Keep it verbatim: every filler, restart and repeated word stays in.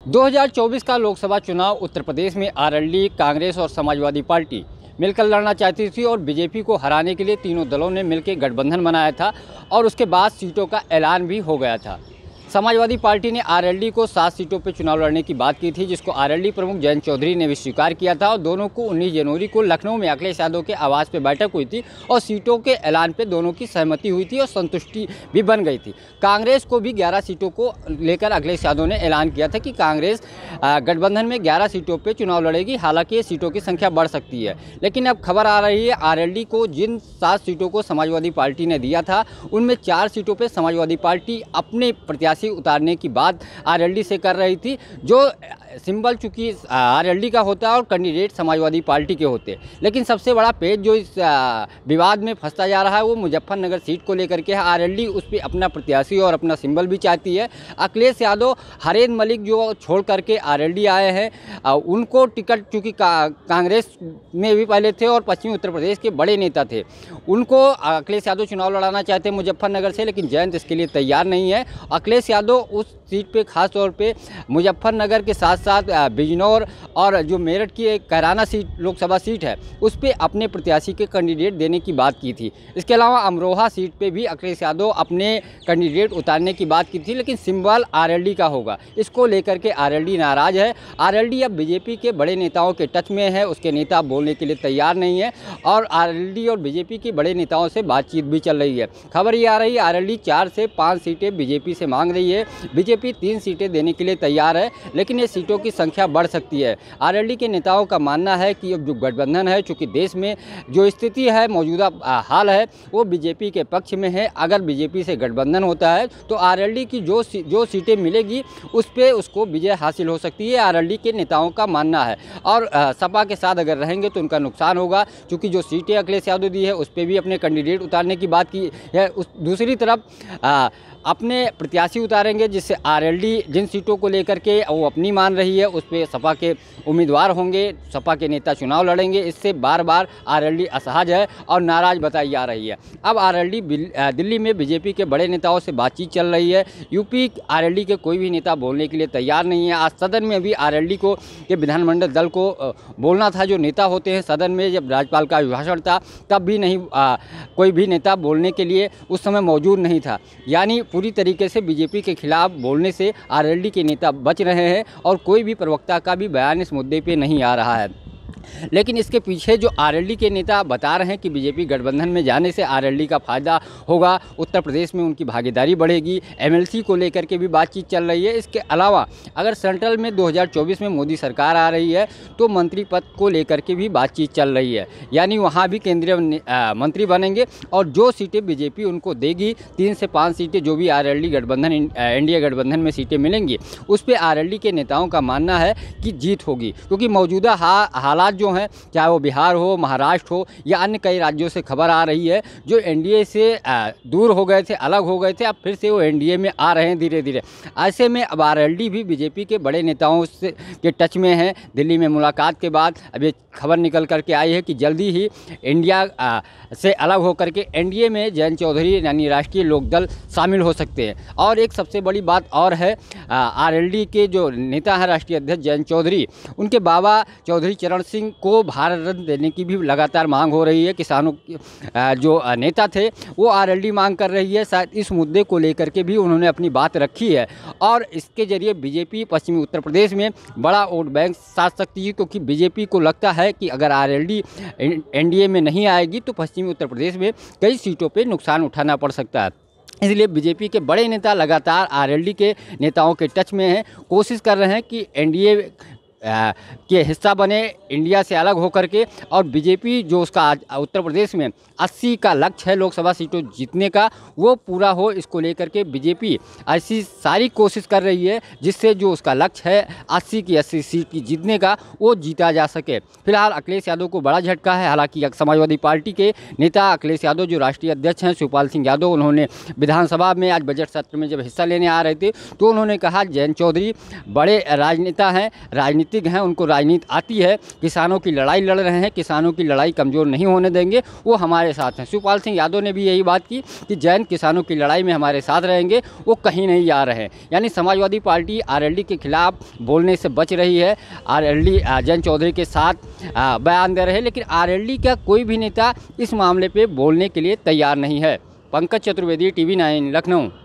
दो हज़ार चौबीस का लोकसभा चुनाव उत्तर प्रदेश में आरएलडी, कांग्रेस और समाजवादी पार्टी मिलकर लड़ना चाहती थी और बीजेपी को हराने के लिए तीनों दलों ने मिलकर गठबंधन बनाया था और उसके बाद सीटों का ऐलान भी हो गया था। समाजवादी पार्टी ने आरएलडी को सात सीटों पर चुनाव लड़ने की बात की थी, जिसको आरएलडी प्रमुख जयंत चौधरी ने भी स्वीकार किया था और दोनों को उन्नीस जनवरी को लखनऊ में अखिलेश यादव के आवास पर बैठक हुई थी और सीटों के ऐलान पे दोनों की सहमति हुई थी और संतुष्टि भी बन गई थी। कांग्रेस को भी ग्यारह सीटों को लेकर अखिलेश यादव ने ऐलान किया था कि कांग्रेस गठबंधन में ग्यारह सीटों पर चुनाव लड़ेगी। हालांकि सीटों की संख्या बढ़ सकती है, लेकिन अब खबर आ रही है आरएलडी को जिन सात सीटों को समाजवादी पार्टी ने दिया था उनमें चार सीटों पर समाजवादी पार्टी अपने प्रत्याशी उतारने की बात आरएलडी से कर रही थी। जो सिंबल चूंकि आरएलडी का होता है और कैंडिडेट समाजवादी पार्टी के होते हैं, लेकिन सबसे बड़ा पेज जो इस विवाद में फंसता जा रहा है वो मुजफ्फरनगर सीट को लेकर के है। आरएलडी उस पर अपना प्रत्याशी और अपना सिंबल भी चाहती है। अखिलेश यादव, हरेन मलिक जो छोड़ करके आरएलडी आए हैं, उनको टिकट चूँकि का, कांग्रेस में भी पहले थे और पश्चिमी उत्तर प्रदेश के बड़े नेता थे, उनको अखिलेश यादव चुनाव लड़ाना चाहते हैं मुजफ्फरनगर से, लेकिन जयंत इसके लिए तैयार नहीं है। अखिलेश यादव उस सीट पे खास तौर पे मुजफ्फरनगर के साथ साथ बिजनौर और जो मेरठ की एक कैराना सीट लोकसभा सीट है उस पे अपने प्रत्याशी के कैंडिडेट देने की बात की थी। इसके अलावा अमरोहा सीट पे भी अखिलेश यादव अपने कैंडिडेट उतारने की बात की थी, लेकिन सिंबल आरएलडी का होगा। इसको लेकर के आरएलडी नाराज़ है। आरएलडी अब बीजेपी के बड़े नेताओं के टच में है, उसके नेता बोलने के लिए तैयार नहीं है और आरएलडी और बीजेपी के बड़े नेताओं से बातचीत भी चल रही है। खबर ये आ रही है आरएलडी चार से पाँच सीटें बीजेपी से मांग रही है, बीजेपी तीन सीटें देने के लिए तैयार है, लेकिन ये सीटों की संख्या बढ़ सकती है। आरएलडी के नेताओं का मानना है कि अब जो गठबंधन है, चूंकि देश में जो स्थिति है, मौजूदा हाल है, वो बीजेपी के पक्ष में है। अगर बीजेपी से गठबंधन होता है तो आरएलडी की जो जो सीटें मिलेगी उस पर उसको विजय हासिल हो सकती है, आरएलडी के नेताओं का मानना है। और सपा के साथ अगर रहेंगे तो उनका नुकसान होगा, क्योंकि जो सीटें अखिलेश यादव दी है उस पर भी अपने कैंडिडेट उतारने की बात की है। उस दूसरी तरफ आ, अपने प्रत्याशी उतारेंगे, जिससे आरएलडी जिन सीटों को लेकर के वो अपनी मान रही है उस पर सपा के उम्मीदवार होंगे, सपा के नेता चुनाव लड़ेंगे। इससे बार बार आरएलडी असहज है और नाराज़ बताई जा रही है। अब आरएलडी दिल्ली में बीजेपी के बड़े नेताओं से बातचीत चल रही है। यूपी आरएलडी के कोई भी नेता बोलने के लिए तैयार नहीं है। आज सदन में भी आरएलडी को के विधानमंडल दल को बोलना था, जो नेता होते हैं सदन में, जब राज्यपाल का अभिभाषण था तब भी नहीं आ, कोई भी नेता बोलने के लिए उस समय मौजूद नहीं था। यानी पूरी तरीके से बीजेपी के खिलाफ बोलने से आरएलडी के नेता बच रहे हैं और कोई भी प्रवक्ता का भी बयान इस मुद्दे पे नहीं आ रहा है। लेकिन इसके पीछे जो आरएलडी के नेता बता रहे हैं कि बीजेपी गठबंधन में जाने से आरएलडी का फ़ायदा होगा, उत्तर प्रदेश में उनकी भागीदारी बढ़ेगी, एमएलसी को लेकर के भी बातचीत चल रही है। इसके अलावा अगर सेंट्रल में दो हज़ार चौबीस में मोदी सरकार आ रही है तो मंत्री पद को लेकर के भी बातचीत चल रही है, यानी वहाँ भी केंद्रीय मंत्री बनेंगे और जो सीटें बीजेपी उनको देगी, तीन से पाँच सीटें जो भी आरएलडी गठबंधन एनडीए गठबंधन में सीटें मिलेंगी उस पर आरएलडी के नेताओं का मानना है कि जीत होगी, क्योंकि मौजूदा हालात जो हैं, चाहे वो बिहार हो, महाराष्ट्र हो या अन्य कई राज्यों से खबर आ रही है जो एनडीए से दूर हो गए थे, अलग हो गए थे, अब फिर से वो एनडीए में आ रहे हैं धीरे धीरे। ऐसे में अब आरएलडी भी बीजेपी के बड़े नेताओं से के टच में है। दिल्ली में मुलाकात के बाद अब ये खबर निकल करके आई है कि जल्दी ही इंडिया से अलग होकर के एनडीए में जयंत चौधरी यानी राष्ट्रीय लोकदल शामिल हो सकते हैं। और एक सबसे बड़ी बात और है, आरएलडी के जो नेता हैं राष्ट्रीय अध्यक्ष जयंत चौधरी, उनके बाबा चौधरी चरण सिंह को भारत रत्न देने की भी लगातार मांग हो रही है। किसानों जो नेता थे वो आरएलडी मांग कर रही है। शायद इस मुद्दे को लेकर के भी उन्होंने अपनी बात रखी है और इसके जरिए बीजेपी पश्चिमी उत्तर प्रदेश में बड़ा वोट बैंक साध सकती है, क्योंकि बीजेपी को लगता है कि अगर आरएलडी एनडीए में नहीं आएगी तो पश्चिमी उत्तर प्रदेश में कई सीटों पर नुकसान उठाना पड़ सकता है। इसलिए बीजेपी के बड़े नेता लगातार आरएलडी के नेताओं के टच में हैं, कोशिश कर रहे हैं कि एनडीए के हिस्सा बने, इंडिया से अलग होकर के, और बीजेपी जो उसका उत्तर प्रदेश में अस्सी का लक्ष्य है लोकसभा सीटों जीतने का, वो पूरा हो। इसको लेकर के बीजेपी ऐसी सारी कोशिश कर रही है जिससे जो उसका लक्ष्य है अस्सी की अस्सी सीट की जीतने का, वो जीता जा सके। फिलहाल अखिलेश यादव को बड़ा झटका है। हालांकि समाजवादी पार्टी के नेता अखिलेश यादव जो राष्ट्रीय अध्यक्ष हैं शिवपाल सिंह यादव, उन्होंने विधानसभा में आज बजट सत्र में जब हिस्सा लेने आ रहे थे तो उन्होंने कहा जयंत चौधरी बड़े राजनेता हैं, राजनीति राजनीतिज्ञ हैं, उनको राजनीति आती है, किसानों की लड़ाई लड़ रहे हैं, किसानों की लड़ाई कमज़ोर नहीं होने देंगे, वो हमारे साथ हैं। शिवपाल सिंह यादव ने भी यही बात की कि जैन किसानों की लड़ाई में हमारे साथ रहेंगे, वो कहीं नहीं जा रहे हैं। यानी समाजवादी पार्टी आरएलडी के खिलाफ बोलने से बच रही है, आरएलडी जैन चौधरी के साथ बयान दे रहे हैं, लेकिन आरएलडी का कोई भी नेता इस मामले पे बोलने के लिए तैयार नहीं है। Pankaj Chaturvedi, TV nine, Lucknow.